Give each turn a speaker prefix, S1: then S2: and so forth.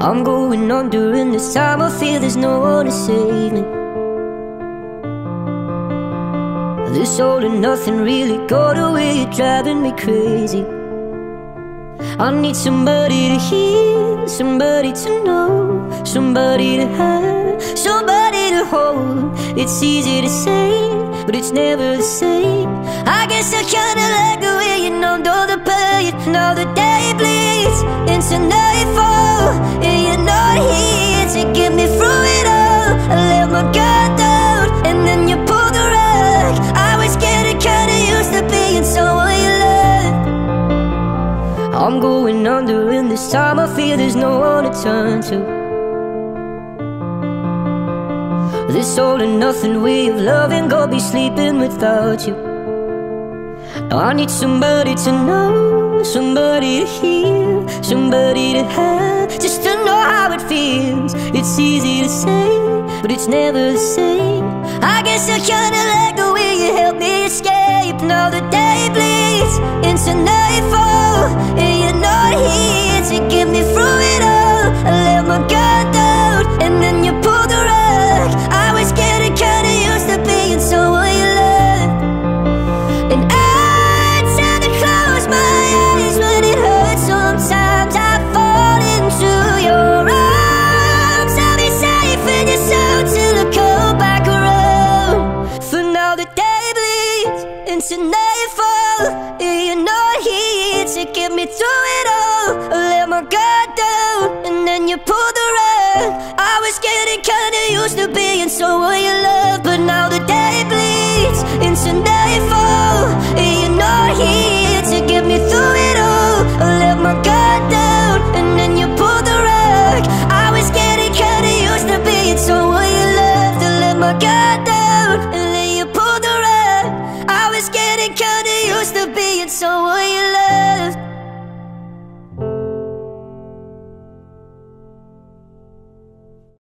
S1: I'm going under, and this time I feel there's no one to save me. This all and nothing really got away, you're driving me crazy. I need somebody to hear, somebody to know, somebody to have, somebody to hold. It's easy to say, but it's never the same. I guess I kinda like the way you numbed all the pain. Now the day bleeds into nightfall, and you're not here to get me through it all. I let my guard down, and then you pulled the rug. I was getting kinda used to being someone you loved. I'm going under, and this time I feel there's no one to turn to. This all and nothing way of loving, gonna be sleeping without you. Now I need somebody to know, somebody to hear, somebody to have, just to know how it feels. It's easy to say, but it's never the same. I guess I kinda like the way you help me escape. Now the day bleeds into nightfall, and you're not here to get me through it all. I let my guard down, and then you pulled the rug. I was getting kinda used to being someone you loved. And I tend to close my eyes when it hurts. Sometimes I fall into your arms. I'll be safe in your soul till I come back around. For now the day bleeds into nightfall, and you're not here to get me through it all. I let my guard down, and then you pulled the rug. I was getting kinda used to being someone you love, but now the day bleeds into nightfall, and you're not here to get me through it all. I let my guard down, and then you pulled the rug. I was getting kinda used to being someone you loved. I let my guard